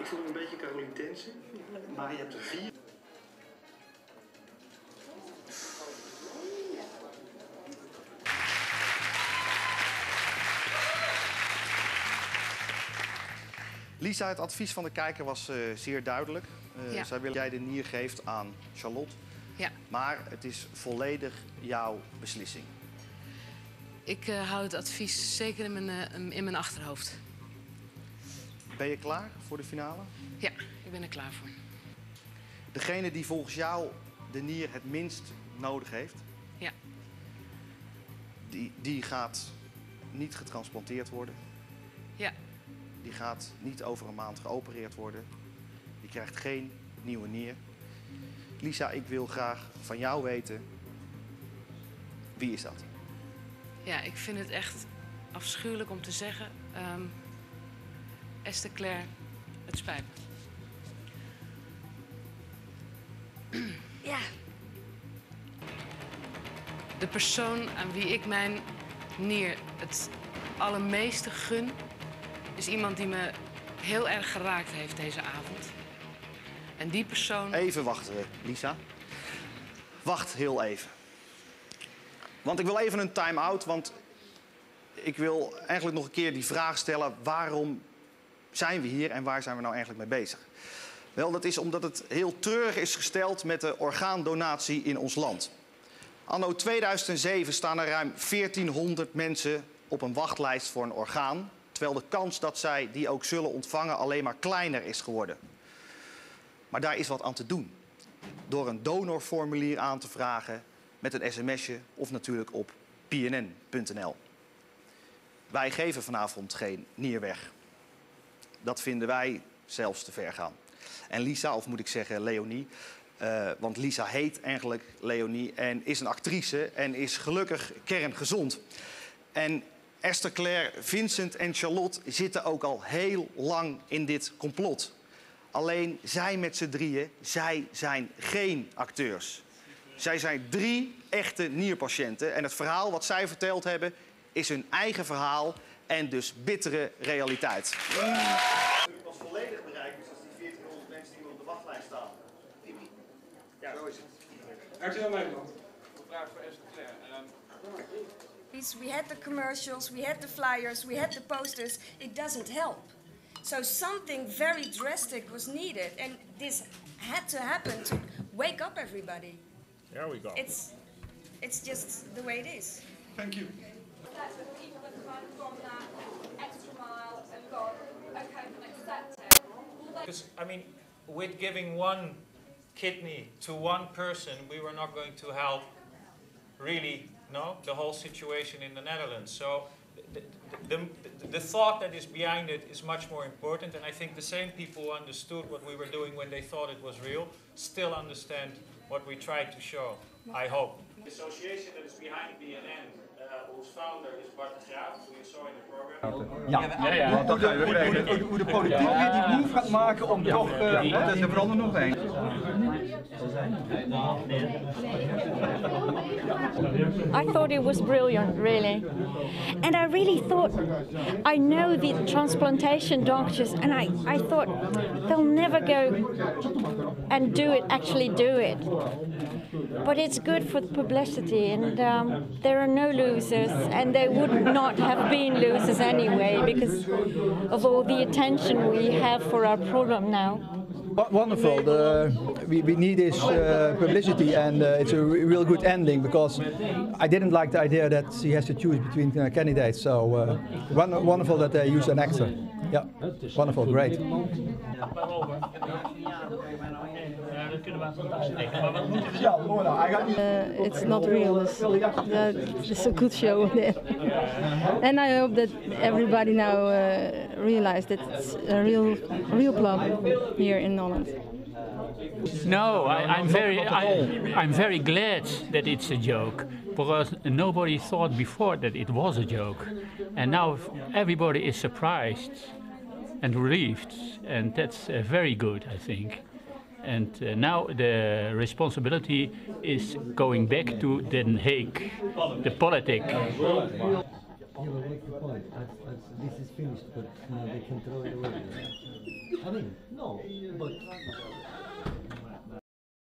Ik voel me een beetje Caroline Tensen, maar je hebt er 4. Lisa, het advies van de kijker was zeer duidelijk. Zij wil dat jij de nier geeft aan Charlotte. Ja. Maar het is volledig jouw beslissing. Ik hou het advies zeker in mijn achterhoofd. Ben je klaar voor de finale? Ja, ik ben er klaar voor. Degene die volgens jou de nier het minst nodig heeft, ja. die gaat niet getransplanteerd worden. Ja. Die gaat niet over een maand geopereerd worden. Die krijgt geen nieuwe nier. Lisa, ik wil graag van jou weten, wie is dat? Ja, ik vind het echt afschuwelijk om te zeggen. Esther Claire, het spijt me. Ja. De persoon aan wie ik mijn nier het allermeeste gun, is iemand die me heel erg geraakt heeft deze avond. En die persoon... Even wachten, Lisa. Wacht heel even. Want ik wil even een time-out, want ik wil eigenlijk nog een keer die vraag stellen: waarom zijn we hier en waar zijn we nou eigenlijk mee bezig? Wel, dat is omdat het heel treurig is gesteld met de orgaandonatie in ons land. Anno 2007 staan er ruim 1400 mensen op een wachtlijst voor een orgaan, terwijl de kans dat zij die ook zullen ontvangen alleen maar kleiner is geworden. Maar daar is wat aan te doen. Door een donorformulier aan te vragen, met een sms'je of natuurlijk op pnn.nl. Wij geven vanavond geen nier weg. Dat vinden wij zelfs te ver gaan. En Lisa, of moet ik zeggen Leonie, want Lisa heet eigenlijk Leonie en is een actrice en is gelukkig kerngezond. En Esther Claire, Vincent en Charlotte zitten ook al heel lang in dit complot. Alleen zij met z'n drieën, zij zijn geen acteurs. Zij zijn 3 echte nierpatiënten en het verhaal wat zij verteld hebben is hun eigen verhaal en dus bittere realiteit. Wat volledig bereikt is als die 1400 mensen die op de wachtlijst staan. Ja, zo is het. Hartelijk Nederland. Een vraag voor Esther Claire. We had the commercials, we had the flyers, we had the posters. It doesn't help. So something very drastic was needed, and this had to happen to wake up everybody. There we go. It's just the way it is. Thank you. That's what people have kind of gone that extra mile and gone, okay, can accept it. Because, I mean, with giving one kidney to one person, we were not going to help really, no, the whole situation in the Netherlands. So the thought that is behind it is much more important, and I think the same people who understood what we were doing when they thought it was real still understand what we tried to show, I hope. The association that is behind BNN, whose founder is Bart de Graaf, who you saw in the program. Hoe de politiek weer die move gaat maken om toch... dat is er vooral nog één. I thought it was brilliant, really. And I really thought, I know the transplantation doctors, and I thought they'll never go and actually do it. But it's good for the publicity, and there are no losers, and there would not have been losers anyway because of all the attention we have for our problem now. Wonderful. We need this publicity, and it's a real good ending because I didn't like the idea that she has to choose between candidates. So wonderful that they use an actor. Yeah, wonderful, great. It's not real. It's a good show, and I hope that everybody now realizes that it's a real problem here in Holland. No, I'm very glad that it's a joke, because nobody thought before that it was a joke, and now everybody is surprised and relieved, and that's very good, I think. And now the responsibility is going back to Den Haag, the politics. Yeah, but what's the point? This is finished, but now they can throw it away. I mean, No, but